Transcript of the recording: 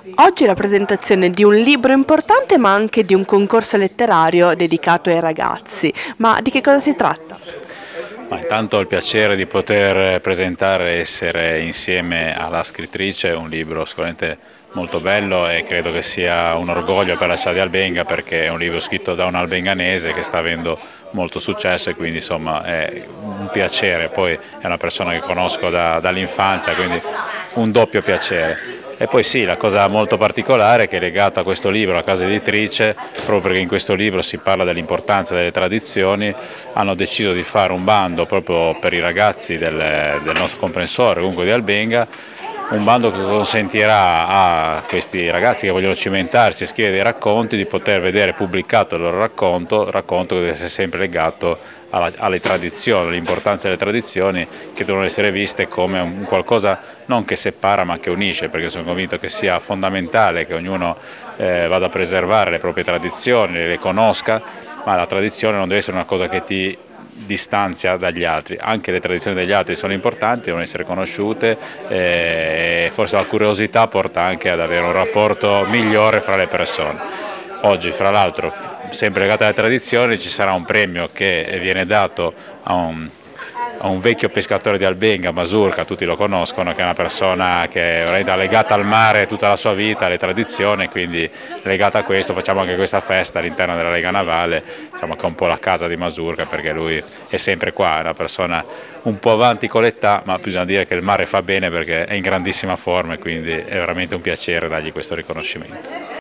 Oggi è la presentazione di un libro importante ma anche di un concorso letterario dedicato ai ragazzi. Ma di che cosa si tratta? Ma intanto ho il piacere di poter presentare e essere insieme alla scrittrice un libro sicuramente molto bello e credo che sia un orgoglio per la città di Albenga perché è un libro scritto da un albenganese che sta avendo molto successo e quindi insomma è un piacere, poi è una persona che conosco dall'infanzia, quindi un doppio piacere. E poi sì, la cosa molto particolare che è legata a questo libro, la casa editrice, proprio perché in questo libro si parla dell'importanza delle tradizioni, hanno deciso di fare un bando proprio per i ragazzi del nostro comprensorio, comunque di Albenga, un bando che consentirà a questi ragazzi che vogliono cimentarsi e scrivere dei racconti di poter vedere pubblicato il loro racconto che deve essere sempre legato alle tradizioni, all'importanza delle tradizioni che devono essere viste come un qualcosa non che separa ma che unisce, perché sono convinto che sia fondamentale che ognuno vada a preservare le proprie tradizioni, le conosca, ma la tradizione non deve essere una cosa che ti distanzia dagli altri, anche le tradizioni degli altri sono importanti, devono essere conosciute e forse la curiosità porta anche ad avere un rapporto migliore fra le persone. Oggi fra l'altro, sempre legato alle tradizioni, ci sarà un premio che viene dato a un vecchio pescatore di Albenga, Masurca, tutti lo conoscono, che è una persona che è legata al mare tutta la sua vita, alle tradizioni, quindi legata a questo facciamo anche questa festa all'interno della Lega Navale, diciamo che è un po' la casa di Masurca perché lui è sempre qua, è una persona un po' avanti con l'età, ma bisogna dire che il mare fa bene perché è in grandissima forma e quindi è veramente un piacere dargli questo riconoscimento.